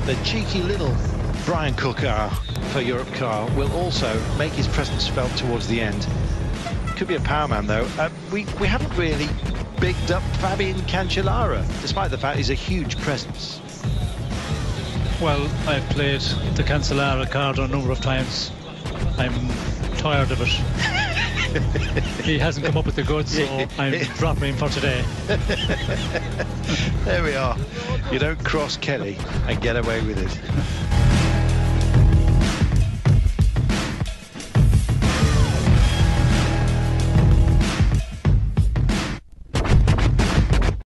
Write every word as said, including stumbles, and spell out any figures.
that the cheeky little Brian Cook uh, for Europe car will also make his presence felt towards the end. Could be a power man though. Uh, we, we haven't really bigged up Fabian Cancellara, despite the fact he's a huge presence. Well, I've played the Cancellara card a number of times. I'm tired of it. He hasn't come up with the goods, so I'm dropping him for today. There we are. You don't cross Kelly and get away with it.